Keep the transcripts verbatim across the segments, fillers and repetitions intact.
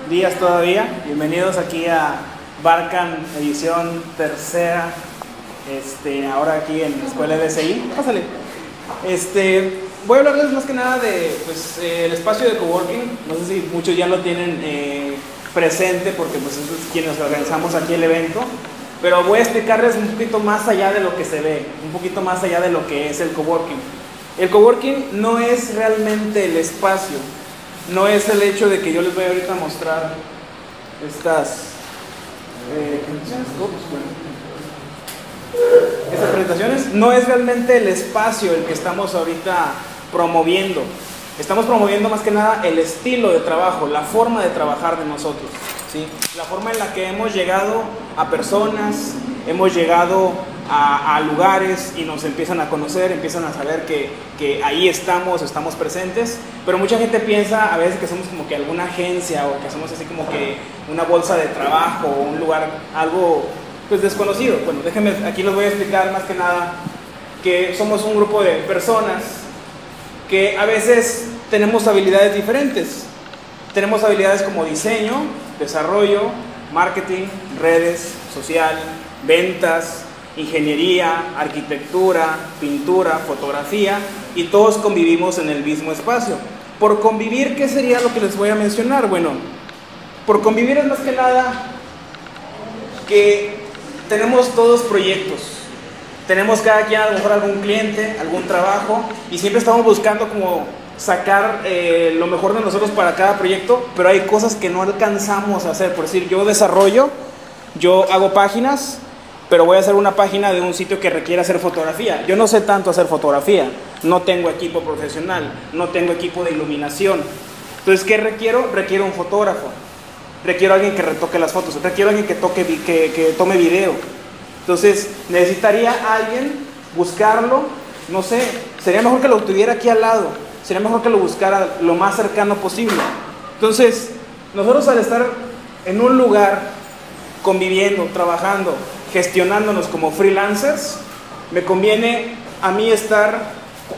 días todavía. Bienvenidos aquí a Barcan edición tercera, este, ahora aquí en la Escuela D S I. Pásale. Este, voy a hablarles más que nada de pues, eh, el espacio de coworking. No sé si muchos ya lo tienen eh, presente porque pues, es quienes organizamos aquí el evento. Pero voy a explicarles un poquito más allá de lo que se ve, un poquito más allá de lo que es el coworking. El coworking no es realmente el espacio, no es el hecho de que yo les voy ahorita a mostrar estas, eh, estas presentaciones. No es realmente el espacio el que estamos ahorita promoviendo. Estamos promoviendo más que nada el estilo de trabajo, la forma de trabajar de nosotros, ¿sí? La forma en la que hemos llegado a personas, hemos llegado a, a lugares y nos empiezan a conocer, empiezan a saber que, que ahí estamos, estamos presentes. Pero mucha gente piensa a veces que somos como que alguna agencia o que somos así como que una bolsa de trabajo o un lugar, algo pues desconocido. Bueno, déjenme, aquí les voy a explicar más que nada que somos un grupo de personas que a veces tenemos habilidades diferentes. Tenemos habilidades como diseño, desarrollo, marketing, redes, social, ventas, ingeniería, arquitectura, pintura, fotografía, y todos convivimos en el mismo espacio. Por convivir, ¿qué sería lo que les voy a mencionar? Bueno, por convivir es más que nada que tenemos todos proyectos. Tenemos cada quien a lo mejor algún cliente, algún trabajo, y siempre estamos buscando como sacar eh, lo mejor de nosotros para cada proyecto, pero hay cosas que no alcanzamos a hacer. Por decir, yo desarrollo, yo hago páginas, pero voy a hacer una página de un sitio que requiere hacer fotografía. Yo no sé tanto hacer fotografía, no tengo equipo profesional, no tengo equipo de iluminación. Entonces, ¿qué requiero? Requiero un fotógrafo, requiero a alguien que retoque las fotos, requiero a alguien que, toque, que, que tome video. Entonces, necesitaría a alguien, buscarlo, no sé, sería mejor que lo tuviera aquí al lado, sería mejor que lo buscara lo más cercano posible. Entonces, nosotros al estar en un lugar, conviviendo, trabajando, gestionándonos como freelancers, me conviene a mí estar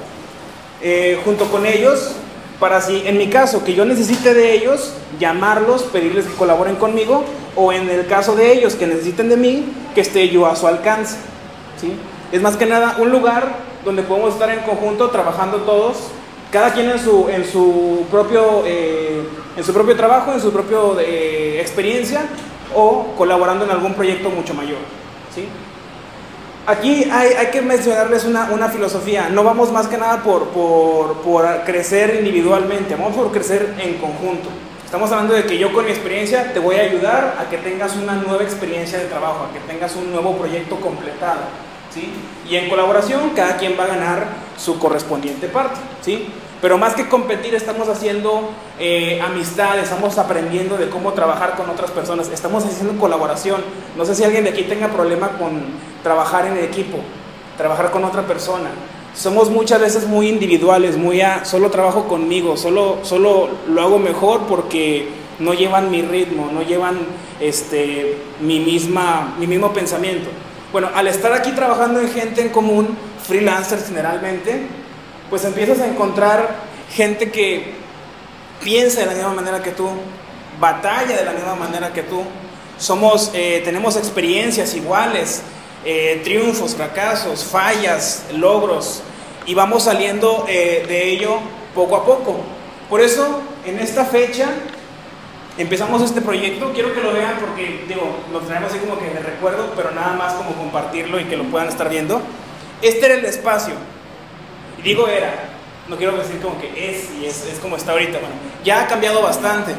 eh, junto con ellos, para si en mi caso que yo necesite de ellos, llamarlos, pedirles que colaboren conmigo, o en el caso de ellos que necesiten de mí, que esté yo a su alcance, ¿sí? Es más que nada un lugar donde podemos estar en conjunto trabajando todos, cada quien en su, en su, propio, eh, en su propio trabajo, en su propia eh, experiencia, o colaborando en algún proyecto mucho mayor, ¿sí? Aquí hay, hay que mencionarles una, una filosofía. No vamos más que nada por, por, por crecer individualmente, vamos por crecer en conjunto. Estamos hablando de que yo con mi experiencia te voy a ayudar a que tengas una nueva experiencia de trabajo, a que tengas un nuevo proyecto completado, ¿sí? Y en colaboración cada quien va a ganar su correspondiente parte, ¿sí? Pero más que competir, estamos haciendo eh, amistad, estamos aprendiendo de cómo trabajar con otras personas, estamos haciendo colaboración. No sé si alguien de aquí tenga problema con trabajar en equipo, trabajar con otra persona. Somos muchas veces muy individuales, muy a, solo trabajo conmigo, solo, solo lo hago mejor porque no llevan mi ritmo, no llevan este, mi, misma, mi mismo pensamiento. Bueno, al estar aquí trabajando en gente en común, freelancers generalmente, pues empiezas a encontrar gente que piensa de la misma manera que tú, batalla de la misma manera que tú, somos, eh, tenemos experiencias iguales, eh, triunfos, fracasos, fallas, logros, y vamos saliendo eh, de ello poco a poco. Por eso, en esta fecha, empezamos este proyecto. Quiero que lo vean porque, digo, lo traemos así como que de recuerdo, pero nada más como compartirlo y que lo puedan estar viendo. Este era el espacio. Y digo era, no quiero decir como que es y es, es como está ahorita. Bueno, ya ha cambiado bastante,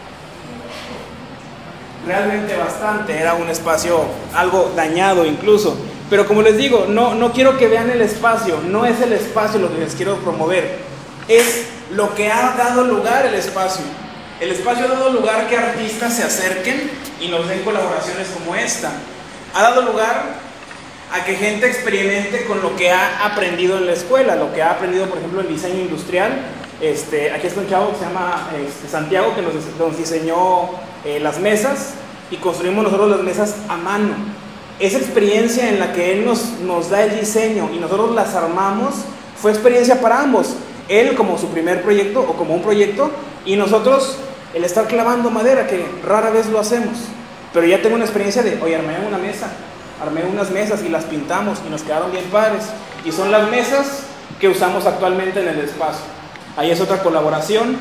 realmente bastante. Era un espacio algo dañado incluso, pero como les digo, no, no quiero que vean el espacio, no es el espacio lo que les quiero promover, es lo que ha dado lugar el espacio. El espacio ha dado lugar que artistas se acerquen y nos den colaboraciones como esta. Ha dado lugar a que gente experimente con lo que ha aprendido en la escuela, lo que ha aprendido, por ejemplo, el diseño industrial. Este, aquí está un chavo que se llama este, Santiago, que nos, nos diseñó eh, las mesas, y construimos nosotros las mesas a mano. Esa experiencia en la que él nos, nos da el diseño y nosotros las armamos, fue experiencia para ambos. Él como su primer proyecto o como un proyecto, y nosotros el estar clavando madera, que rara vez lo hacemos, pero ya tengo una experiencia de, oye, armé una mesa, armé unas mesas y las pintamos y nos quedaron bien padres, y son las mesas que usamos actualmente en el espacio. Ahí es otra colaboración,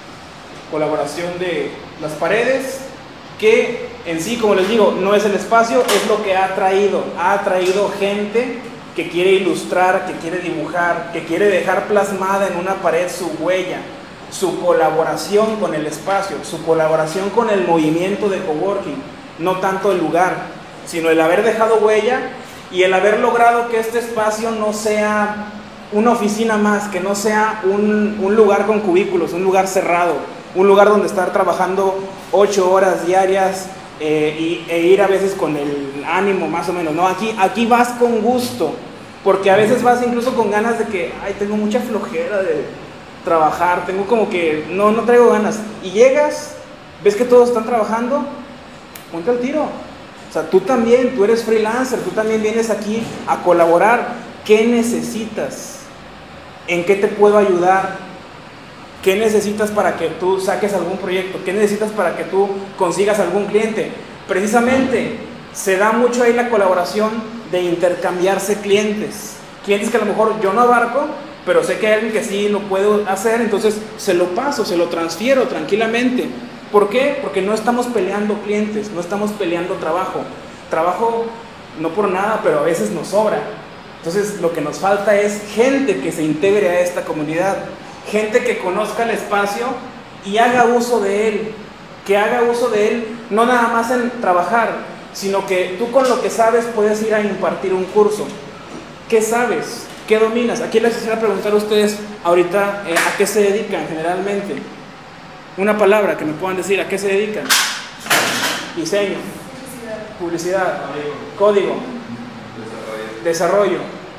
colaboración de las paredes, que en sí, como les digo, no es el espacio, es lo que ha traído, ha atraído gente que quiere ilustrar, que quiere dibujar, que quiere dejar plasmada en una pared su huella, su colaboración con el espacio, su colaboración con el movimiento de coworking, no tanto el lugar, sino el haber dejado huella y el haber logrado que este espacio no sea una oficina más, que no sea un, un lugar con cubículos, un lugar cerrado, un lugar donde estar trabajando ocho horas diarias eh, y, e ir a veces con el ánimo más o menos, no, aquí, aquí vas con gusto, porque a veces vas incluso con ganas de que, ay, tengo mucha flojera de trabajar, tengo como que, no, no traigo ganas, y llegas, ves que todos están trabajando, ponte al tiro, o sea, tú también, tú eres freelancer, tú también vienes aquí a colaborar, ¿qué necesitas? ¿En qué te puedo ayudar? ¿Qué necesitas para que tú saques algún proyecto? ¿Qué necesitas para que tú consigas algún cliente? Precisamente se da mucho ahí la colaboración de intercambiarse clientes. Clientes que a lo mejor yo no abarco, pero sé que hay alguien que sí lo puede hacer, entonces se lo paso, se lo transfiero tranquilamente. ¿Por qué? Porque no estamos peleando clientes, no estamos peleando trabajo. Trabajo no por nada, pero a veces nos sobra. Entonces lo que nos falta es gente que se integre a esta comunidad. Gente que conozca el espacio y haga uso de él, que haga uso de él no nada más en trabajar, sino que tú con lo que sabes puedes ir a impartir un curso. ¿Qué sabes? ¿Qué dominas? Aquí les quisiera preguntar a ustedes ahorita eh, a qué se dedican generalmente. Una palabra que me puedan decir, ¿a qué se dedican? Diseño, publicidad, código, desarrollo,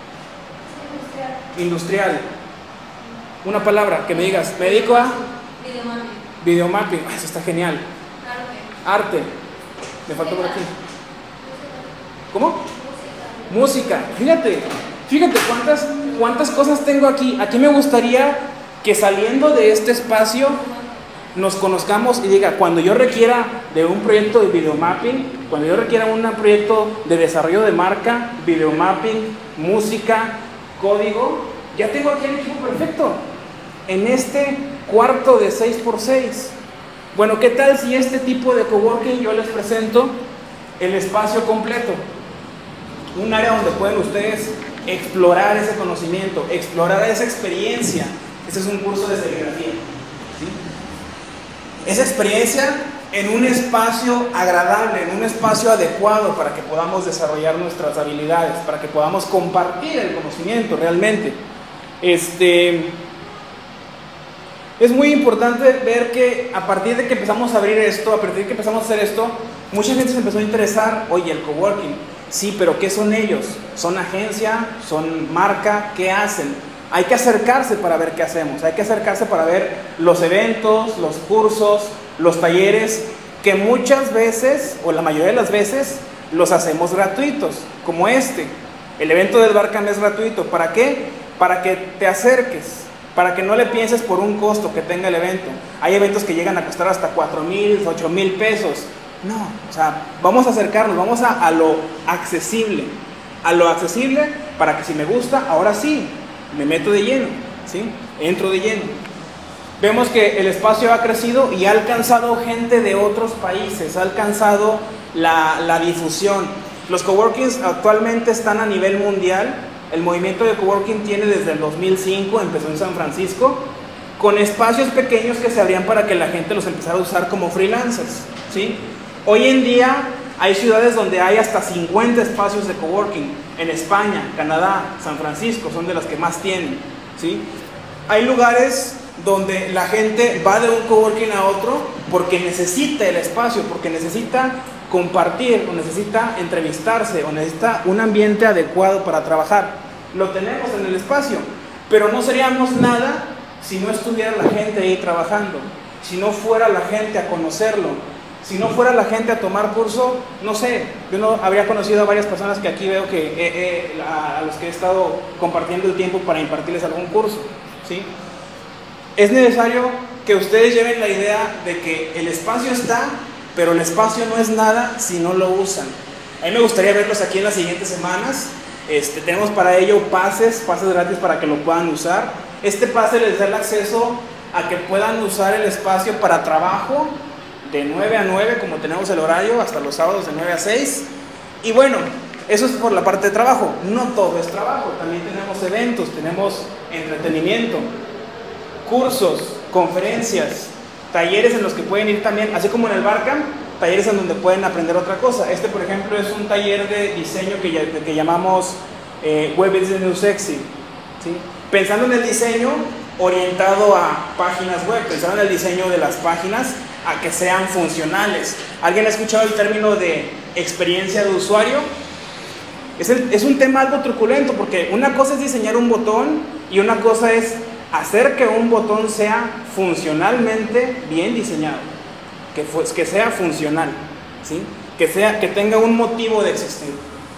industrial. Una palabra que me digas, me dedico a Videomapping. videomapping, ah, eso está genial. Arte. Arte, me faltó por aquí. ¿Cómo? Música. Música, fíjate, fíjate cuántas, cuántas cosas tengo aquí. Aquí me gustaría que saliendo de este espacio nos conozcamos y diga, cuando yo requiera de un proyecto de videomapping, cuando yo requiera un proyecto de desarrollo de marca, videomapping, música, código, ya tengo aquí el equipo perfecto, en este cuarto de seis por seis. Bueno, ¿qué tal si este tipo de coworking yo les presento el espacio completo? Un área donde pueden ustedes explorar ese conocimiento, explorar esa experiencia. Este es un curso de serigrafía, ¿sí? Esa experiencia en un espacio agradable, en un espacio adecuado para que podamos desarrollar nuestras habilidades, para que podamos compartir el conocimiento realmente. Este, es muy importante ver que a partir de que empezamos a abrir esto, a partir de que empezamos a hacer esto, mucha gente se empezó a interesar, oye, el coworking, sí, pero ¿qué son ellos? ¿Son agencia? ¿Son marca? ¿Qué hacen? Hay que acercarse para ver qué hacemos, hay que acercarse para ver los eventos, los cursos, los talleres, que muchas veces, o la mayoría de las veces, los hacemos gratuitos, como este. El evento del Barcamp es gratuito, ¿para qué? Para que te acerques, para que no le pienses por un costo que tenga el evento. Hay eventos que llegan a costar hasta cuatro mil, ocho mil pesos. No, o sea, vamos a acercarnos, vamos a, a lo accesible, a lo accesible para que si me gusta, ahora sí, me meto de lleno, ¿sí? Entro de lleno. Vemos que el espacio ha crecido y ha alcanzado gente de otros países, ha alcanzado la, la difusión. Los coworkings actualmente están a nivel mundial. El movimiento de coworking tiene desde el dos mil cinco, empezó en San Francisco, con espacios pequeños que se abrían para que la gente los empezara a usar como freelancers, ¿sí? Hoy en día hay ciudades donde hay hasta cincuenta espacios de coworking. En España, Canadá, San Francisco son de las que más tienen, ¿sí? Hay lugares donde la gente va de un coworking a otro porque necesita el espacio, porque necesita compartir, o necesita entrevistarse, o necesita un ambiente adecuado para trabajar. Lo tenemos en el espacio, pero no seríamos nada si no estuviera la gente ahí trabajando, si no fuera la gente a conocerlo, si no fuera la gente a tomar curso. No sé, yo no habría conocido a varias personas que aquí veo que eh, eh, a, a los que he estado compartiendo el tiempo para impartirles algún curso, ¿sí? Es necesario que ustedes lleven la idea de que el espacio está, pero el espacio no es nada si no lo usan. A mí me gustaría verlos aquí en las siguientes semanas. Este, tenemos para ello pases, pases gratis para que lo puedan usar. Este pase les da el acceso a que puedan usar el espacio para trabajo de nueve a nueve, como tenemos el horario, hasta los sábados de nueve a seis. Y bueno, eso es por la parte de trabajo. No todo es trabajo, también tenemos eventos, tenemos entretenimiento, cursos, conferencias, talleres en los que pueden ir también, así como en el Barcamp, talleres en donde pueden aprender otra cosa. Este, por ejemplo, es un taller de diseño que, que llamamos eh, Web is the New Sexy, ¿sí? Pensando en el diseño orientado a páginas web, pensando en el diseño de las páginas a que sean funcionales. ¿Alguien ha escuchado el término de experiencia de usuario? Es, el, es un tema algo truculento, porque una cosa es diseñar un botón y una cosa es hacer que un botón sea funcionalmente bien diseñado, que, que sea funcional, ¿sí? que, sea, que tenga un motivo de existir.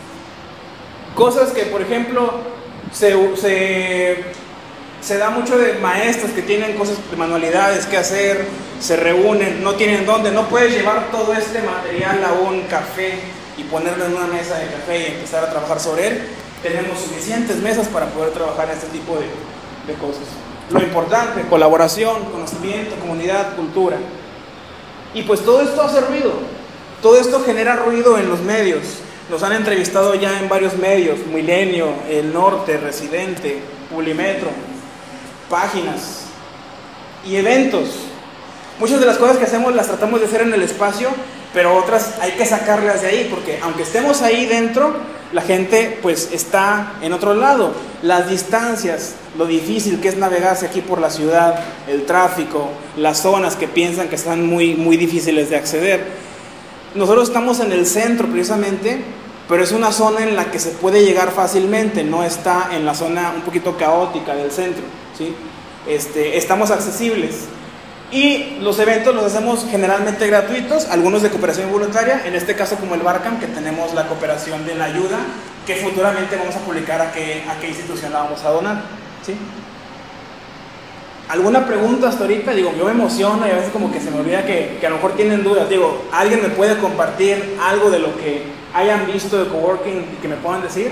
Cosas que, por ejemplo, se, se, se da mucho de maestros que tienen cosas de manualidades que hacer, se reúnen, no tienen dónde, no puedes llevar todo este material a un café y ponerlo en una mesa de café y empezar a trabajar sobre él. Tenemos suficientes mesas para poder trabajar en este tipo de, de cosas. Lo importante, colaboración, conocimiento, comunidad, cultura. Y pues todo esto hace ruido, todo esto genera ruido en los medios. Nos han entrevistado ya en varios medios, Milenio, El Norte, Residente, Publimetro, páginas y eventos. Muchas de las cosas que hacemos las tratamos de hacer en el espacio, pero otras hay que sacarlas de ahí, porque aunque estemos ahí dentro, la gente pues está en otro lado. Las distancias, lo difícil que es navegarse aquí por la ciudad, el tráfico, las zonas que piensan que están muy, muy difíciles de acceder. Nosotros estamos en el centro precisamente, pero es una zona en la que se puede llegar fácilmente, no está en la zona un poquito caótica del centro, ¿sí? Este, estamos accesibles. Y los eventos los hacemos generalmente gratuitos, algunos de cooperación voluntaria, en este caso como el Barcamp, que tenemos la cooperación de la ayuda, que futuramente vamos a publicar a qué, a qué institución la vamos a donar, ¿sí? ¿Alguna pregunta hasta ahorita? Digo, yo me emociono y a veces como que se me olvida que, que a lo mejor tienen dudas. Digo, ¿alguien me puede compartir algo de lo que hayan visto de coworking y que me puedan decir?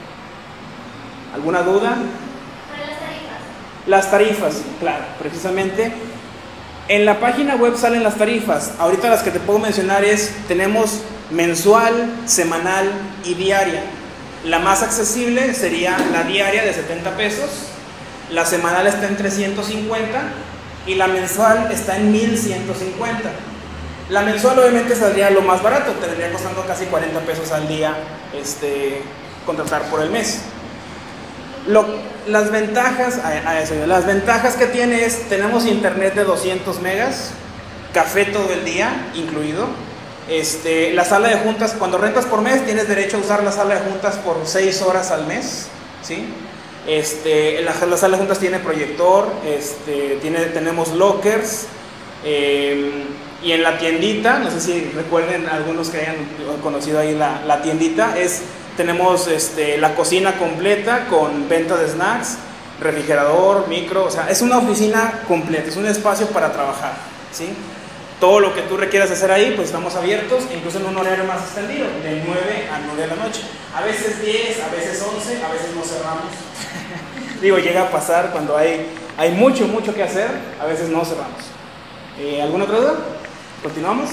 ¿Alguna duda? Para las tarifas. Las tarifas, claro, precisamente. En la página web salen las tarifas. Ahorita las que te puedo mencionar es, tenemos mensual, semanal y diaria. La más accesible sería la diaria de setenta pesos, la semanal está en trescientos cincuenta y la mensual está en mil ciento cincuenta. La mensual obviamente saldría lo más barato, te vendría costando casi cuarenta pesos al día este, contratar por el mes. Lo, las ventajas, a, a eso, las ventajas que tiene es, tenemos internet de doscientos megas, café todo el día incluido, este, la sala de juntas, cuando rentas por mes tienes derecho a usar la sala de juntas por seis horas al mes, ¿sí? Este, la, la sala de juntas tiene proyector, este, tiene, tenemos lockers, eh, y en la tiendita, no sé si recuerden algunos que hayan conocido ahí la, la tiendita, es... Tenemos este, la cocina completa con venta de snacks, refrigerador, micro, o sea, es una oficina completa, es un espacio para trabajar, ¿sí? Todo lo que tú requieras hacer ahí, pues estamos abiertos, incluso en un horario más extendido, de nueve a nueve de la noche. A veces diez, a veces once, a veces no cerramos. Digo, llega a pasar cuando hay, hay mucho, mucho que hacer, a veces no cerramos. Eh, ¿Alguna otra duda? ¿Continuamos?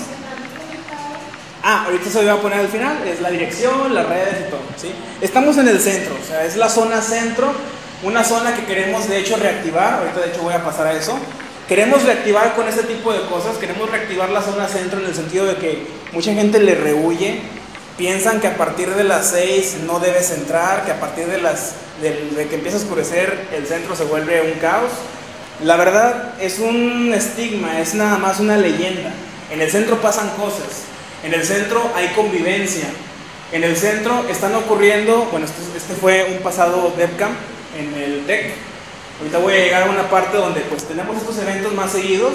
Ah, ahorita se lo voy a poner al final, es la dirección, las redes y todo, ¿sí? Estamos en el centro, o sea, es la zona centro, una zona que queremos de hecho reactivar, ahorita de hecho voy a pasar a eso. Queremos reactivar con este tipo de cosas, queremos reactivar la zona centro en el sentido de que mucha gente le rehuye, piensan que a partir de las seis no debes entrar, que a partir de, las, de, de que empieza a oscurecer el centro se vuelve un caos. La verdad es un estigma, es nada más una leyenda. En el centro pasan cosas. En el centro hay convivencia. En el centro están ocurriendo, bueno, este, este fue un pasado DevCamp en el T E C. Ahorita voy a llegar a una parte donde pues tenemos estos eventos más seguidos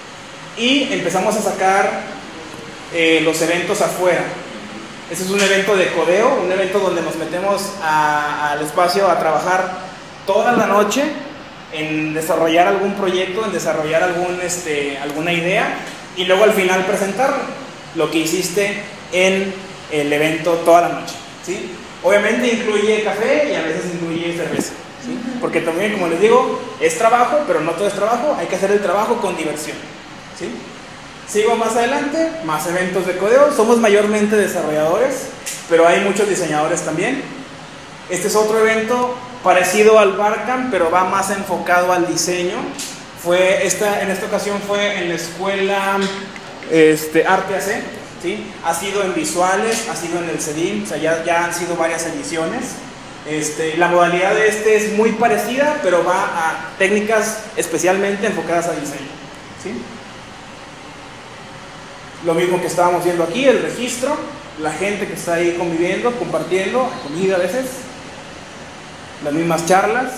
y empezamos a sacar eh, los eventos afuera. Este es un evento de codeo, un evento donde nos metemos a, al espacio a trabajar toda la noche en desarrollar algún proyecto, en desarrollar algún, este, alguna idea y luego al final presentarlo, lo que hiciste en el evento toda la noche, ¿sí? Obviamente incluye café y a veces incluye cerveza, ¿sí? Porque también, como les digo, es trabajo, pero no todo es trabajo, hay que hacer el trabajo con diversión, ¿sí? Sigo más adelante, más eventos de codeo, somos mayormente desarrolladores, pero hay muchos diseñadores también. Este es otro evento parecido al Barcamp, pero va más enfocado al diseño. Fue esta, en esta ocasión fue en la escuela este, Arte A C, ¿sí? Ha sido en visuales, ha sido en el CEDIM, o sea, ya, ya han sido varias ediciones. Este, la modalidad de este es muy parecida, pero va a técnicas especialmente enfocadas a diseño, ¿sí? Lo mismo que estábamos viendo aquí, el registro, la gente que está ahí conviviendo, compartiendo, comida a veces, las mismas charlas,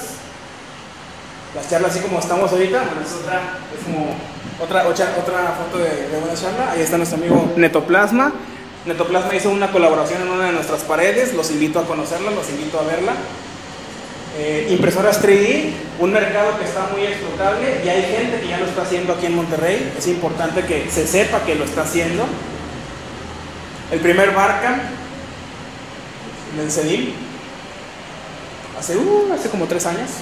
las charlas así como estamos ahorita, bueno, es, otra, es como otra, otra, otra foto de, de una charla. Ahí está nuestro amigo Netoplasma. Netoplasma hizo una colaboración en una de nuestras paredes, los invito a conocerla, los invito a verla. Eh, impresoras tres D, un mercado que está muy explotable y hay gente que ya lo está haciendo aquí en Monterrey. Es importante que se sepa que lo está haciendo. El primer Barcamp en el CEDIM hace, uh, hace como tres años.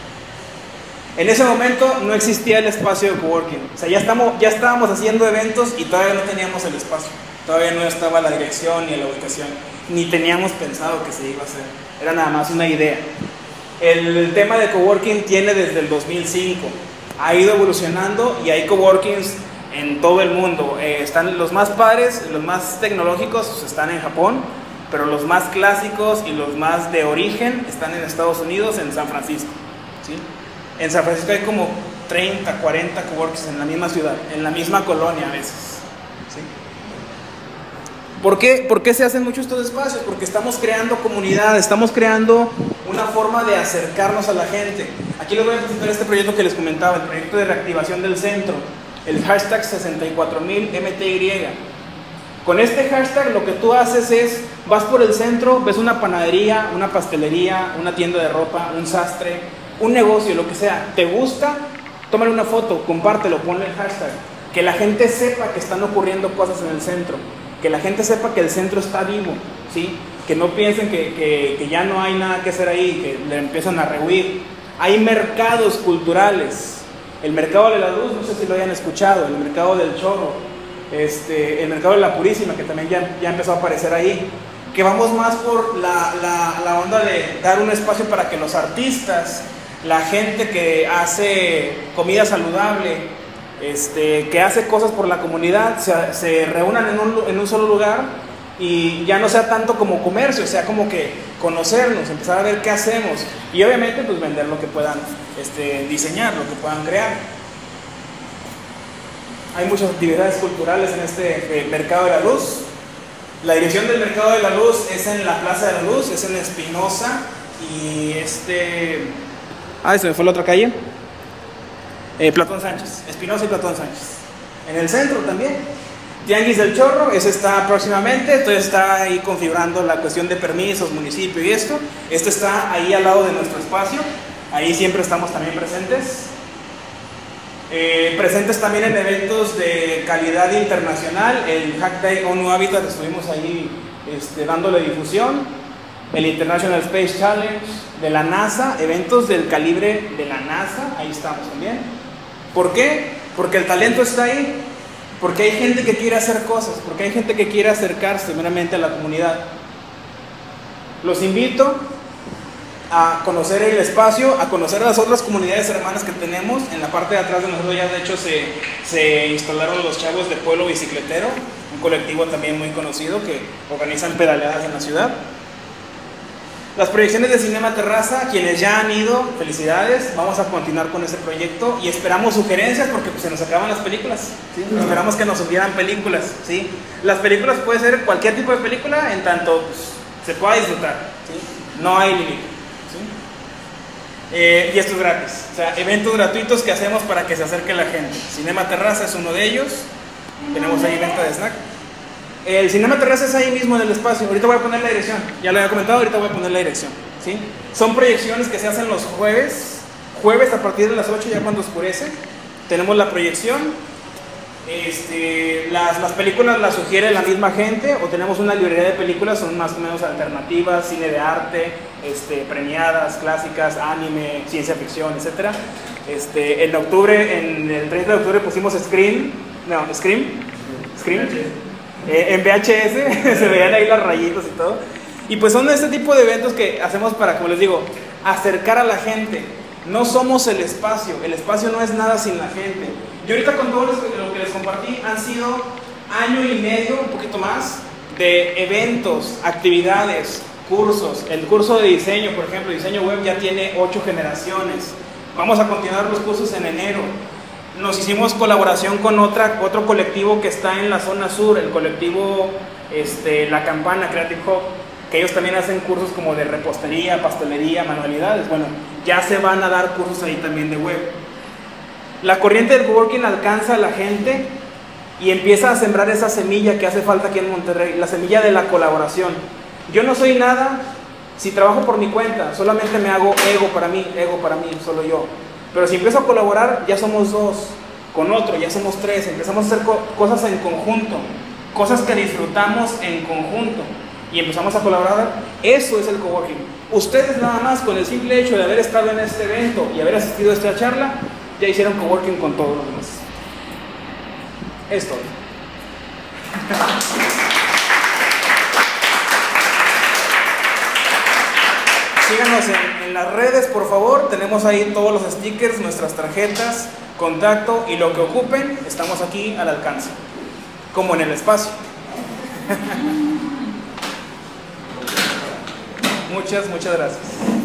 En ese momento no existía el espacio de coworking, o sea, ya, estamos, ya estábamos haciendo eventos y todavía no teníamos el espacio, todavía no estaba la dirección ni la ubicación, ni teníamos pensado que se iba a hacer, era nada más una idea. El, el tema de coworking tiene desde el dos mil cinco, ha ido evolucionando y hay coworkings en todo el mundo. Eh, están los más padres, los más tecnológicos pues, están en Japón, pero los más clásicos y los más de origen están en Estados Unidos, en San Francisco, ¿sí? En San Francisco hay como treinta, cuarenta coworkings en la misma ciudad, en la misma colonia a veces, ¿sí? ¿Por qué? ¿Por qué se hacen muchos estos espacios? Porque estamos creando comunidad, estamos creando una forma de acercarnos a la gente. Aquí les voy a presentar este proyecto que les comentaba, el proyecto de reactivación del centro, el hashtag sesenta y cuatro mil M T Y. Con este hashtag lo que tú haces es, vas por el centro, ves una panadería, una pastelería, una tienda de ropa, un sastre, un negocio, lo que sea, te gusta, tómale una foto, compártelo, ponle el hashtag, que la gente sepa que están ocurriendo cosas en el centro, que la gente sepa que el centro está vivo, ¿sí? Que no piensen que, que, que ya no hay nada que hacer ahí, que le empiezan a rehuir. Hay mercados culturales, el mercado de la luz, no sé si lo hayan escuchado, el mercado del chorro, este, el mercado de la Purísima, que también ya, ya empezó a aparecer ahí, que vamos más por la, la, la onda de dar un espacio para que los artistas, la gente que hace comida saludable, este, que hace cosas por la comunidad, se, se reúnan en un, en un solo lugar y ya no sea tanto como comercio, sea como que conocernos, empezar a ver qué hacemos y obviamente pues vender lo que puedan este, diseñar, lo que puedan crear. Hay muchas actividades culturales en este eh, Mercado de la Luz. La dirección del Mercado de la Luz es en la Plaza de la Luz, es en Espinosa y este... Ah, se me fue la otra calle. Eh, Platón Sánchez, Espinosa y Platón Sánchez. En el centro también. Tianguis del Chorro, ese está próximamente, entonces está ahí configurando la cuestión de permisos, municipio y esto. Este está ahí al lado de nuestro espacio, ahí siempre estamos también presentes. Eh, presentes también en eventos de calidad internacional, el Hack Day ONU Habitat, estuvimos ahí este, dándole difusión, el International Space Challenge de la NASA, eventos del calibre de la NASA, ahí estamos también. ¿Por qué? Porque el talento está ahí, porque hay gente que quiere hacer cosas, porque hay gente que quiere acercarse meramente a la comunidad. Los invito a conocer el espacio, a conocer las otras comunidades hermanas que tenemos. En la parte de atrás de nosotros ya de hecho se, se instalaron los chavos de Pueblo Bicicletero, un colectivo también muy conocido que organizan pedaleadas en la ciudad. Las proyecciones de Cinema Terraza, quienes ya han ido, felicidades, vamos a continuar con ese proyecto y esperamos sugerencias porque pues, se nos acaban las películas, ¿sí? Esperamos que nos subieran películas, ¿sí? Las películas puede ser cualquier tipo de película en tanto pues, se pueda disfrutar, ¿sí? No hay límite, ¿sí? Eh, y esto es gratis, o sea, eventos gratuitos que hacemos para que se acerque la gente. Cinema Terraza es uno de ellos, tenemos ahí venta de snack. El Cinema Terraza es ahí mismo en el espacio. Ahorita voy a poner la dirección. Ya lo había comentado, ahorita voy a poner la dirección, ¿sí? Son proyecciones que se hacen los jueves, jueves a partir de las ocho, ya cuando oscurece, tenemos la proyección. Este, las, las películas las sugiere la misma gente, o tenemos una librería de películas, son más o menos alternativas, cine de arte, este, premiadas, clásicas, anime, ciencia ficción, etcétera. Este, en octubre, en el treinta de octubre pusimos Scream, no, Scream, Scream, eh, en V H S, se veían ahí las rayitas y todo. Y pues son este tipo de eventos que hacemos para, como les digo, acercar a la gente. No somos el espacio, el espacio no es nada sin la gente. Yo ahorita con todo lo que les compartí han sido año y medio, un poquito más, de eventos, actividades, cursos. El curso de diseño, por ejemplo, diseño web ya tiene ocho generaciones. Vamos a continuar los cursos en enero. Nos hicimos colaboración con otra, otro colectivo que está en la zona sur, el colectivo este, La Campana Creative Hub, que ellos también hacen cursos como de repostería, pastelería, manualidades. Bueno, ya se van a dar cursos ahí también de web. La corriente del coworking alcanza a la gente y empieza a sembrar esa semilla que hace falta aquí en Monterrey, la semilla de la colaboración. Yo no soy nada si trabajo por mi cuenta, solamente me hago ego para mí, ego para mí, solo yo. Pero si empiezo a colaborar, ya somos dos, con otro, ya somos tres, empezamos a hacer co cosas en conjunto, cosas que disfrutamos en conjunto. Y empezamos a colaborar. Eso es el coworking. Ustedes nada más con el simple hecho de haber estado en este evento y haber asistido a esta charla, ya hicieron coworking con todos los demás. Es todo. Síganos en, en las redes, por favor. Tenemos ahí todos los stickers, nuestras tarjetas, contacto y lo que ocupen. Estamos aquí al alcance, como en el espacio. Muchas, muchas gracias.